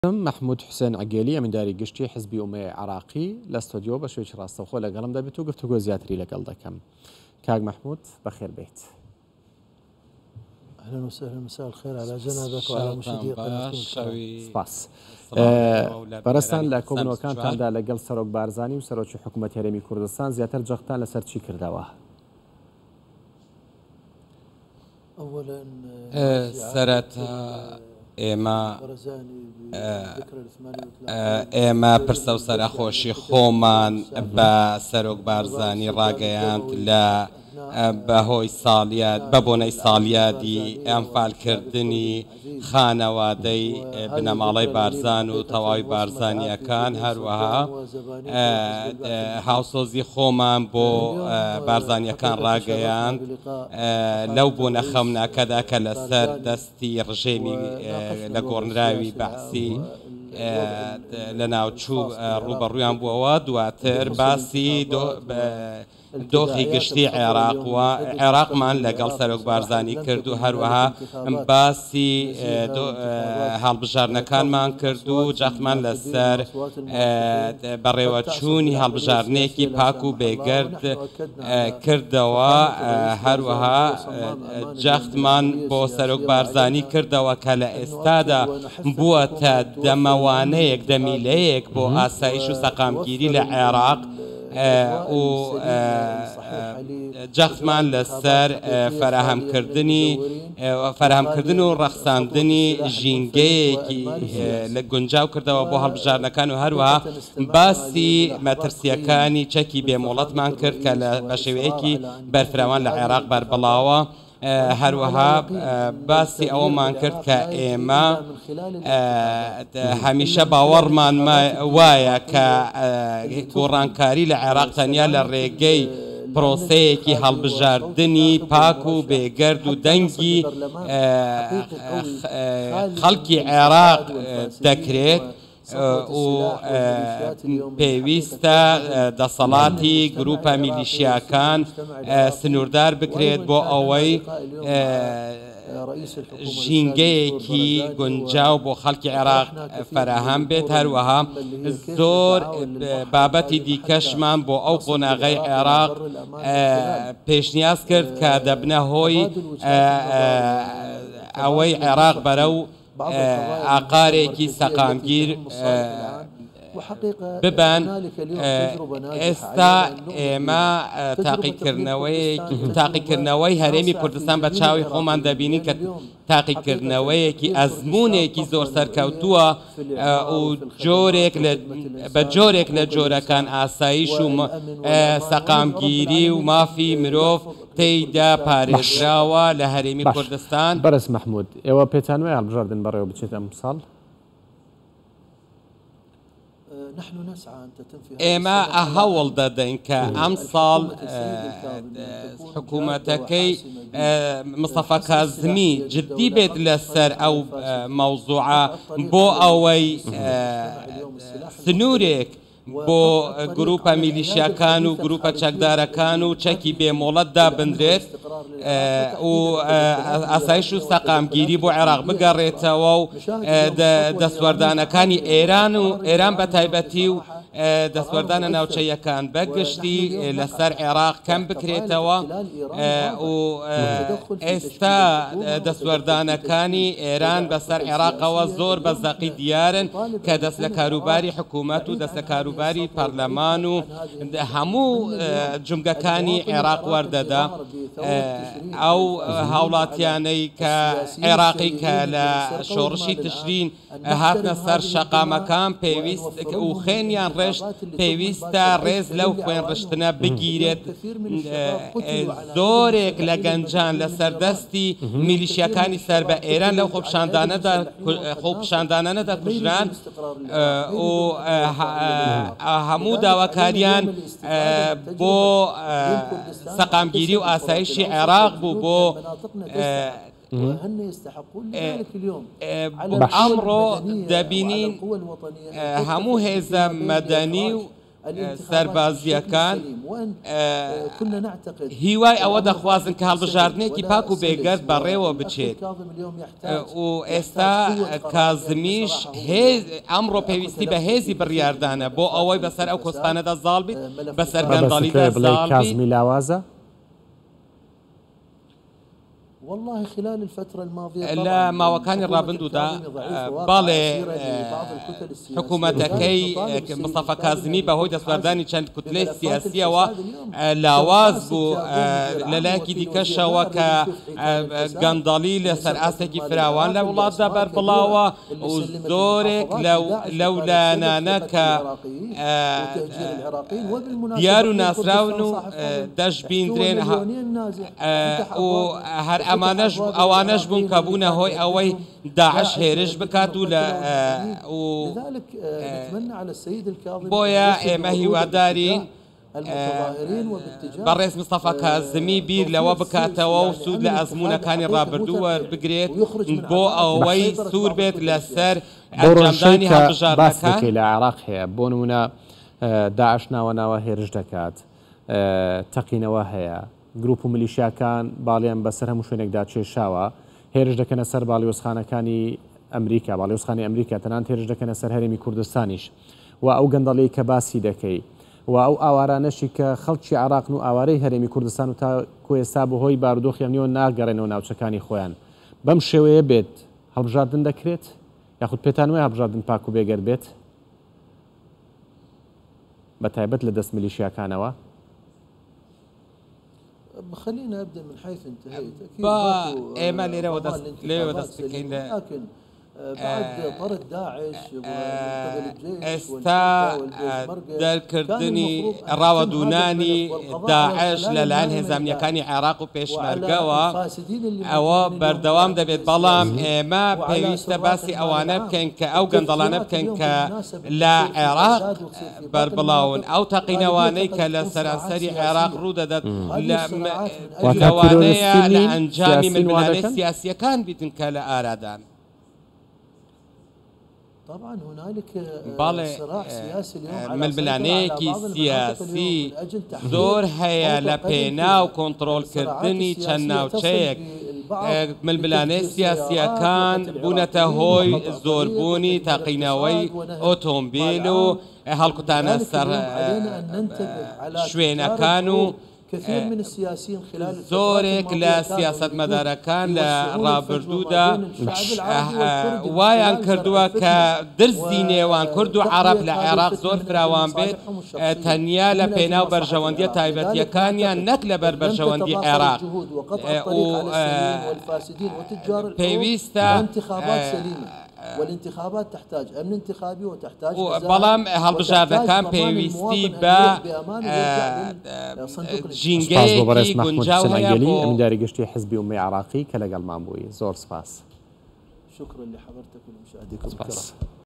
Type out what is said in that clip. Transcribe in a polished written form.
محمود حسين عقيلي من داري قشتي حزبي أمي عراقي لاستوديو بشويش راسته وخولا قلم دابي تو قفتو زياتري لقل دكم كاق محمود بخير بيت. اهلا وسهلا، مساء الخير على جنابك وعلى مشاهدي قناتكم. سپاس. بەڕێستان لە کۆبنەوەکانتاندا لەگەڵ سەرۆک بارزانی و سەرۆکی حکوومەت هەرێمی کوردستان زیاتر جەختان لەسەر چی کردەوە؟ ئێمە پرسە و سەرخۆشی خۆمان بە سەرۆک بارزانی ڕاگەیاند لە بەهۆی ساڵیاد بە بۆنەی ساڵیادی ئەمفالکردنی خانەوادەی بنەماڵەی بارزان و تەواوی بارزانیەکان، هەروەها هاوسۆزی خۆمان بۆ بارزانیەکان ڕاگەیاند لەو بوونە خەوناکەدا کە لەسەر دەستی ڕژێمی لە گۆڕنراوی بەعسی لە ناوچوو ڕوبەڕوویان بووەوە. دواتر باسی دۆخی گشتی عێراقمان لەگەڵ سەرۆک بارزانی کرد و هەروەها باسی هەڵبژارنەکانمان کرد و جەختمان لەسەر بەڕێوەچوونی هەڵبژارنێکی پاک و بێگەرد کردەوە. هەروەها جەختمان بۆ سەرۆک بارزانی کردەوە کە لە ئێستادا بووەتە دەمەوانەیەک دەمیلەیەک بۆ ئاسایش و سەقامگیری لە عێراق و جەختمان لەسەر فەرهەمکردن و ڕەخساندنی ژینگەیەکی لە گونجاو کردەوە بۆ هەڵبژارنەکان و هەروەها باسی مەترسیەکانی چەکی بێمۆڵەتمان کرد کە بە شێوەیەکی بەرفراوان لە عێراق بەربڵاوە. هەروەها باسی ئەوەمان کرد کە ئێمە هەمیشە باوەڕمان وایە کە گۆڕانکاری لە عێراق تەنیا لە ڕێگەی پرۆسەیەکی هەڵبژاردننی پاک و بێگەرد و دەنگی خەڵکی عێراق دەکرێت و پێویستە دەسەڵاتی گروپە میلیشیاکان سنووردار بکرێت بۆ ئەوەی ژینگەیەکی گونجاو بۆ خەڵکی عێراق فەراهەم بێت. هەروەها زۆر بابەتی دیکەشمان بۆ ئەو قۆناغەی عێراق پێشنیاز کرد کە دەبنە هۆی ئەوەی عێراق بەرەو ئاقارێکی سەقامگیر ببان. ئێستا ئێمە تاقیکردنەوەی هەرێمی کوردستان بە چاوی خۆمان دەبینین کە تاقیکردنەوەیەکی ئەزمونێکی زۆر سەرکەوتووە و بە جۆرێک لە جۆرەکان ئاسایش و سەقامگیری و مافی مرۆڤ تێیدا پارێزراوە لە هەرێمی کوردستان. بەرز محمود، ئێوە پێتان وایە هەڵبژاردن بەڕێوە بچێت ئەم ساڵ؟ ئێمە هەوڵ دەدەین کە ئەم ساڵ حکوومەتەکەی مستەفا کازمی جددی بێت لەسەر ئەو مەوزوعە بۆ ئەوەی سنوورێک بۆ گروپە میلیشیاکان و گروپە چەکدارەکان و چەکی بێمۆڵەت دابدرێت و ئاسایش و سەقامگیری بۆ عێراق بگەڕێتەوە و دەسوەردانەکانی ئێران بە تایبەتی و دەسوەردانە ناوچەیەکان بەگشتی لەسەر عێراق کەم بکرێتەوە و ئێستا دەسوەردانەکانی ئێران بەسەر عێراقەوە زۆر بەزەقی دیارن کە دەست لە کاروباری حکوومەت و دەست لە کاروباری پەرلەمان و هەموو جومگەکانی عێراق وەردەدا. ئەو هاوڵاتیانەی کە عێراقی کە لە شۆڕشی تشرین هاتنە سەر شەقامەکان پێویست و خێنیان ڕێشت پێویستە ڕێز لەو خوێن ڕشتنە بگیرێت. زۆرێک لە گەنجان لە سەردەستی میلیشیەکانی سەر بە ئێران لەو خۆپشاندانەدا کوژران و هەموو داواکاریان بۆ سەقامگیری و ئاسایشی عێراق بوو. بۆ ئەمڕۆ دەبینین هەموو هێزە مەدەنی و سەربازیەکان هیوای ئەوە دەخوازن کە هەڵبژاردنێکی پاک و بێگەرد بەڕێوە بچێت و ئێستا کازمیش ئەمڕۆ پێویستی بە هێزی بڕیاردانە بۆ ئەوەی بەسەر ئەو کۆستانەدا زاڵ بیت بەسەر گەندەڵیدا زاڵ بیت. کازمی لاوازە والله خلال الفترة الماضية لە ماوەکانی ڕابردوودا باڵێ حکوومەتەکەی مستەفا کازمی بەهۆی دەسوڵاتدانی چەند کوتلەی سیاسیەوە لاواز بوو لەلایەکی دیکەشەوە کە گەندەڵی لەسەر ئاستێکی فراوان لە وڵاتدا بەربڵاوە و زۆرێک لەو لایەنانە کە دیار و ناسراون و دەشبیندرێن و هەر ئەوانەش بوون کە بوونە هۆی ئەوەی داعش هێرش بکات و بۆیە ئێمە هیوادارین بەڕێز مستەفا کازمی بیر لەوە بکاتەوە و سوود لە ئەزمونونەکانی ڕابردوو وەربگرێت بۆ ئەوەی سوور بێت لەسەر ئەنجامدانی هەڵبژاردنەکان. لە عێراق هەیە بۆ نمونە داعش ناوە هێرش دەکات، تەقینەوە هەیە، گروپ و ملیشیاکان باڵیان بەسەر هەموو شوێنێکدا کێشاوە هێرش دەکەنە سەر باڵیۆزخانەکانی ئەمریکا، باڵیۆزخانی ئەمریکا تەنان هێرش دەکەنە سەر هەرێمی کوردستانیش و ئەو گەندەڵی کە باسی دەکەی و ئەو ئاوارانەشی کە خەڵکی عراقن و ئاوارەی هەرێمی کوردستان و تا کوێستا بەهۆی بارودۆخیانیەوە ناگەڕێنەوە ناوچەکانی خۆیان بەم شێوەیە بێت هەڵبژاردن دەکرێت یاخود پێتان وایە هەڵبژاردن پاک و بێگەر بێت بە تایبەت لە دەست ملیشیاکانەوە؟ خلينا ابدا من حيث انتهيت اكيد ايما ليرة دست بكين لكن بعد طرد داعش ئێستا دەرکردنی ڕاوەدونانی داعش لەلایەن هێزانیەکانی عێراق و پێشمەرگەوە ئەوە بەردەوام دەبێت، بەڵام ئێمە پێویستە باسی ئەوانە بکەین کە ئەو گەندەڵانە بکەین کە لە عێراق بەربڵاون، ئەو تەقینەوانەی کە لە سەرانسەری عێراق ڕوو دەدات لەوانەیە لە ئەنجامی ململانەی سیاسیەکان بیتن کە لە ئارادان. طبعا هنالك صراع سياسي اليوم ململانەیەکی سیاسی زۆر هەیە لە پێناو کۆنتڕۆڵکردنی چەند ناوچەیەک. ململانەی سیاسیەکان بوونەتە هۆی زۆربوونی تاقینەوەی ئۆتۆمبیل و هەڵکوتانە سەر شوێنەکان و زۆرێک لە سیاسەتمەدارەکان لە ڕابردوودا وایان کردووە کە درزی نێوان کورد و عەرەب لە عێراق زۆر فراوان بێت تەنیا لە پێناو بەرژەوەندیە تایبەتیەکانیان نەک لەبەر بەرژەوەندی عێراق پێویستە والانتخابات تحتاج امن انتخابي وتحتاج بەڵام هەڵبژاردنەکان پێویستی بە ژینگەیەکی گونجاو هەیە بۆ ئەمینداری گشتی حزبی ئومەی عراقی کە لەگەڵمان بووی. زۆر سپاس. شكرا لحضرتك ولمشاهديكم الكرام.